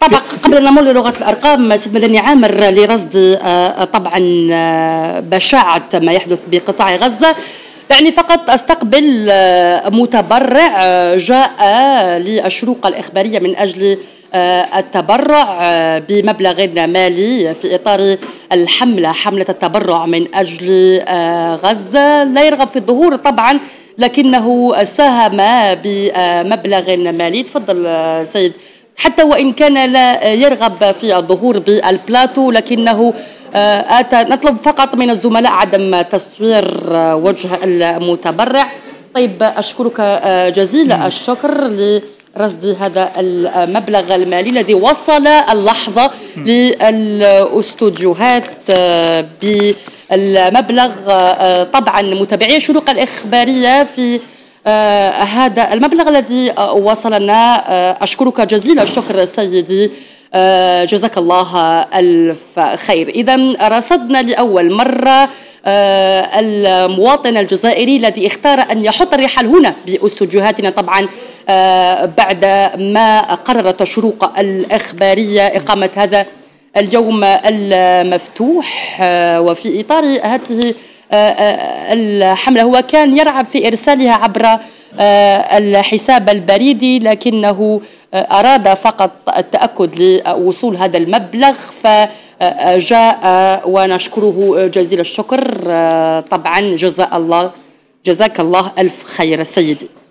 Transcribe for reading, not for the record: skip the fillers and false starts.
طبعا قبل أن نمر للغة الأرقام سيد مدني عامر لرصد طبعا بشاعة ما يحدث بقطاع غزة، يعني فقط أستقبل متبرع جاء للشروق الإخبارية من أجل التبرع بمبلغ مالي في إطار حملة التبرع من أجل غزة. لا يرغب في الظهور طبعا، لكنه ساهم بمبلغ مالي. تفضل سيد، حتى وإن كان لا يرغب في الظهور بالبلاتو، لكنه نطلب فقط من الزملاء عدم تصوير وجه المتبرع. طيب، أشكرك جزيل الشكر لرصد هذا المبلغ المالي الذي وصل اللحظة للاستوديوهات بالمبلغ. طبعا متابعي الشروق الإخبارية في هذا المبلغ الذي وصلنا. أشكرك جزيل الشكر سيدي، جزاك الله ألف خير. إذا رصدنا لأول مرة المواطن الجزائري الذي اختار أن يحط الرحال هنا باستوديوهاتنا، طبعا بعد ما قررت الشروق الإخبارية إقامة هذا اليوم المفتوح. وفي إطار هذه الحملة هو كان يرغب في إرسالها عبر الحساب البريدي، لكنه أراد فقط التأكد لوصول هذا المبلغ فجاء، ونشكره جزيل الشكر. طبعا جزاك الله ألف خير سيدي.